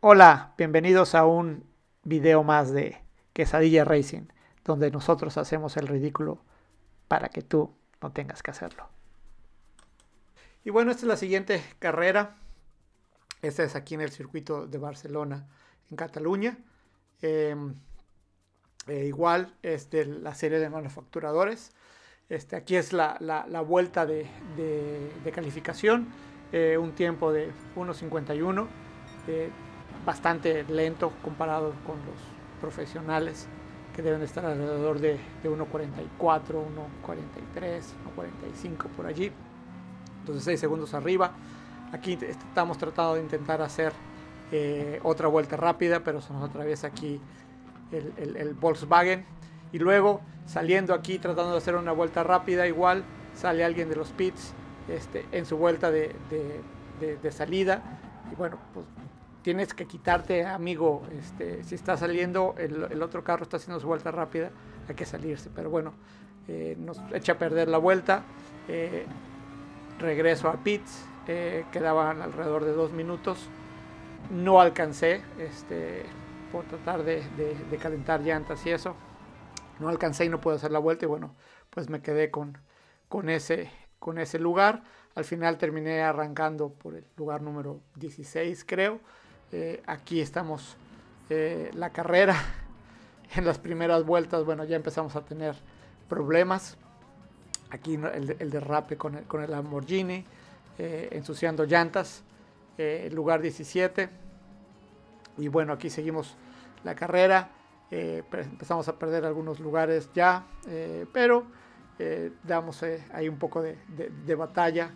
Hola, bienvenidos a un video más de Quesadilla Racing, donde nosotros hacemos el ridículo para que tú no tengas que hacerlo. Y bueno, esta es la siguiente carrera. Esta es aquí en el circuito de Barcelona, en Cataluña. Igual es de la serie de manufacturadores. Aquí es la vuelta de calificación. Un tiempo de 1.51. Bastante lento comparado con los profesionales, que deben estar alrededor de 1.44, 1.43, 1.45 por allí. Entonces 6 segundos arriba. Aquí estamos tratando de intentar hacer otra vuelta rápida, pero se nos atraviesa aquí el Volkswagen. Y luego saliendo aquí tratando de hacer una vuelta rápida, igual sale alguien de los pits en su vuelta de salida. Y bueno, pues tienes que quitarte, amigo, si está saliendo, el otro carro está haciendo su vuelta rápida, hay que salirse. Pero bueno, nos echa a perder la vuelta. Regreso a pits, quedaban alrededor de 2 minutos. No alcancé, por tratar de calentar llantas y eso. No alcancé y no pude hacer la vuelta y bueno, pues me quedé con ese lugar. Al final terminé arrancando por el lugar número 16, creo. Aquí estamos la carrera. En las primeras vueltas, bueno, ya empezamos a tener problemas. Aquí el derrape con el Lamborghini, ensuciando llantas, el lugar 17. Y bueno, aquí seguimos la carrera. Empezamos a perder algunos lugares ya, pero damos ahí un poco de batalla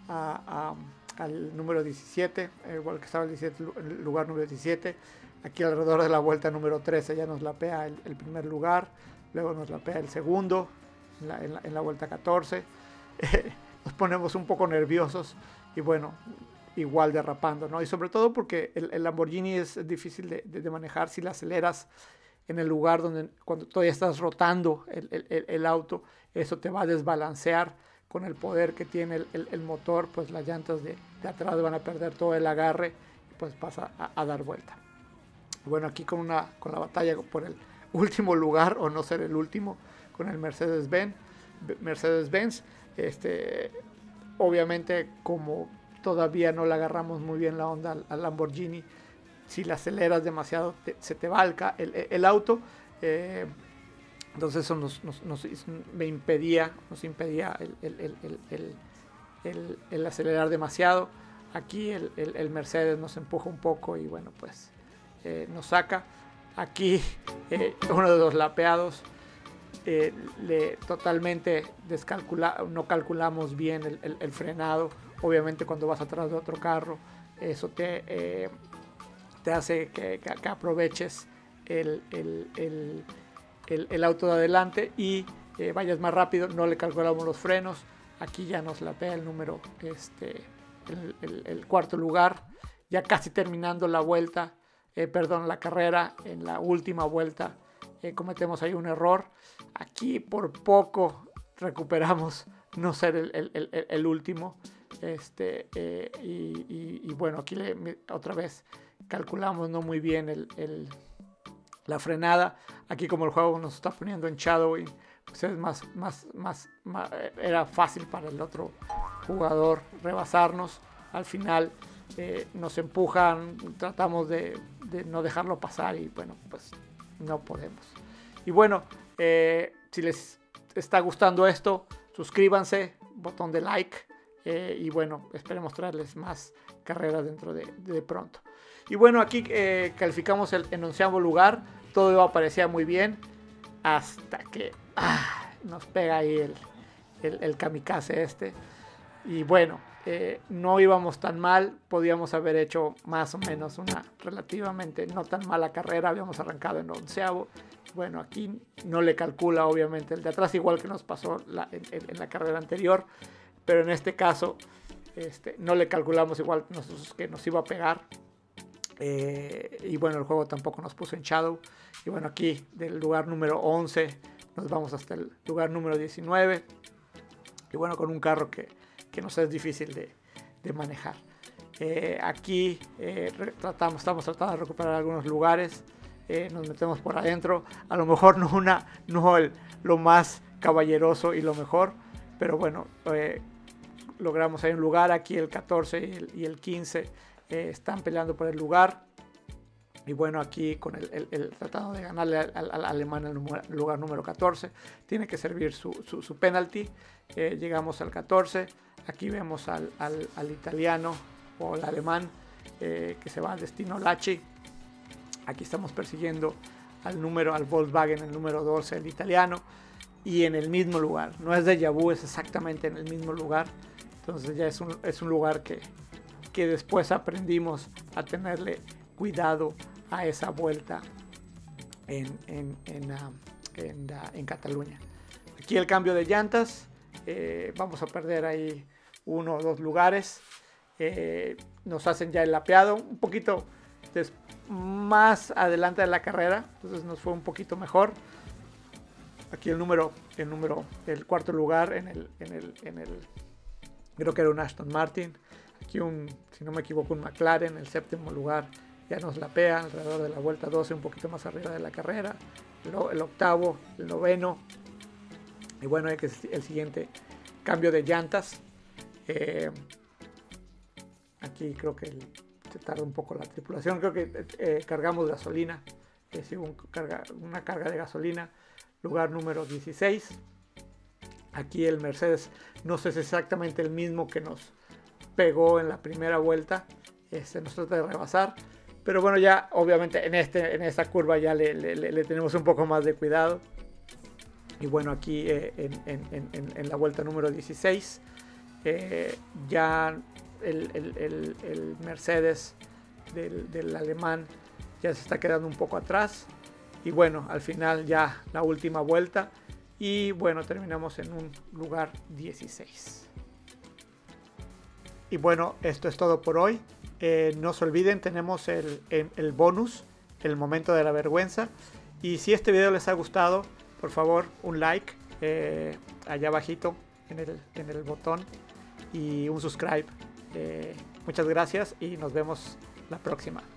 al número 17, igual que estaba el lugar número 17. Aquí alrededor de la vuelta número 13 ya nos lapea el primer lugar, luego nos lapea el segundo en la vuelta 14. Nos ponemos un poco nerviosos y bueno, igual derrapando, ¿no? Y sobre todo porque el Lamborghini es difícil de manejar si la aceleras en el lugar donde cuando todavía estás rotando el auto, eso te va a desbalancear. Con el poder que tiene el motor, pues las llantas de atrás van a perder todo el agarre y pues pasa a dar vuelta. Bueno, aquí con la batalla por el último lugar, o no ser el último, con el Mercedes-Benz. Obviamente, como todavía no le agarramos muy bien la onda al Lamborghini, si la aceleras demasiado se te va el auto. Entonces eso nos impedía el acelerar demasiado. Aquí el Mercedes nos empuja un poco y bueno, pues nos saca. Aquí uno de los lapeados, totalmente no calculamos bien el frenado. Obviamente cuando vas atrás de otro carro, eso te hace que aproveches el auto de adelante y vayas más rápido. No le calculamos los frenos. Aquí ya nos lapea el número, el cuarto lugar, ya casi terminando la vuelta, la carrera. En la última vuelta cometemos ahí un error. Aquí por poco recuperamos no ser el último. Y bueno, aquí otra vez calculamos no muy bien la frenada. Aquí como el juego nos está poniendo en shadowing, pues es era fácil para el otro jugador rebasarnos. Al final nos empujan, tratamos de no dejarlo pasar y bueno, pues no podemos. Y bueno, si les está gustando esto, suscríbanse, botón de like, y bueno, esperemos traerles más carreras dentro de pronto. Y bueno, aquí calificamos el 11º lugar. Todo parecía muy bien hasta que nos pega ahí el kamikaze y bueno, no íbamos tan mal. Podíamos haber hecho más o menos una relativamente no tan mala carrera. Habíamos arrancado en 11º. Bueno, aquí no le calcula obviamente el de atrás, igual que nos pasó en la carrera anterior, pero en este caso no le calculamos igual nosotros que nos iba a pegar. Y bueno, el juego tampoco nos puso en shadow. Y bueno, aquí del lugar número 11 nos vamos hasta el lugar número 19. Y bueno, con un carro que nos es difícil de manejar. Aquí estamos tratando de recuperar algunos lugares. Nos metemos por adentro. A lo mejor no lo más caballeroso y lo mejor, pero bueno, logramos ahí un lugar. Aquí el 14 y el 15 están peleando por el lugar. Y bueno, aquí con el tratando de ganarle al alemán el lugar número 14. Tiene que servir su penalti. Llegamos al 14. Aquí vemos al italiano o al alemán que se va al destino Laci. Aquí estamos persiguiendo al Volkswagen, el número 12, el italiano. Y en el mismo lugar. No es déjà vu, es exactamente en el mismo lugar. Entonces ya es un lugar que después aprendimos a tenerle cuidado a esa vuelta en Cataluña. Aquí el cambio de llantas. Vamos a perder ahí 1 o 2 lugares. Nos hacen ya el lapeado un poquito más adelante de la carrera, entonces nos fue un poquito mejor. Aquí el cuarto lugar en el creo que era un Aston Martin. Aquí si no me equivoco, un McLaren. El séptimo lugar ya nos lapea alrededor de la vuelta 12, un poquito más arriba de la carrera. El octavo, el noveno. Y bueno, hay que el siguiente cambio de llantas. Aquí creo que se tarda un poco la tripulación. Creo que cargamos gasolina. Una carga de gasolina. Lugar número 16. Aquí el Mercedes, no sé si es exactamente el mismo que nos pegó en la primera vuelta. Nos trata de rebasar. Pero bueno, ya obviamente en esta curva ya le tenemos un poco más de cuidado. Y bueno, aquí en la vuelta número 16, ya el Mercedes del alemán ya se está quedando un poco atrás. Y bueno, al final ya la última vuelta. Y bueno, terminamos en un lugar 16. Y bueno, esto es todo por hoy. No se olviden, tenemos el bonus, el momento de la vergüenza. Y si este video les ha gustado, por favor, un like allá abajito en el botón y un subscribe. Muchas gracias y nos vemos la próxima.